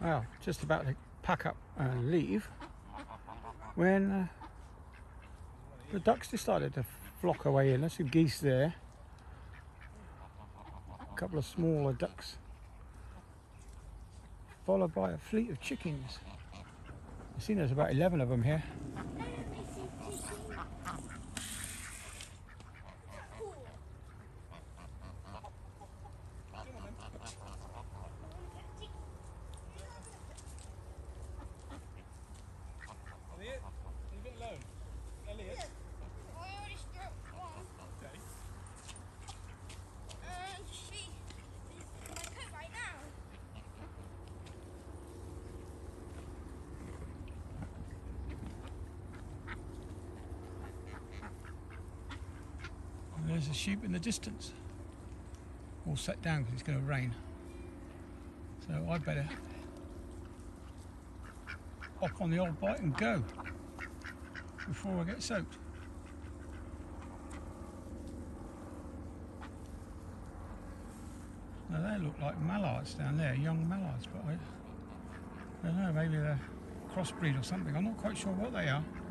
Well, just about to pack up and leave when the ducks decided to flock away in. There's some geese there, a couple of smaller ducks, followed by a fleet of chickens. I've seen there's about 11 of them here. There's a sheep in the distance, all set down because it's going to rain. So I better hop on the old bike and go before I get soaked. Now they look like mallards down there, young mallards, but I don't know, maybe they're crossbreed or something. I'm not quite sure what they are.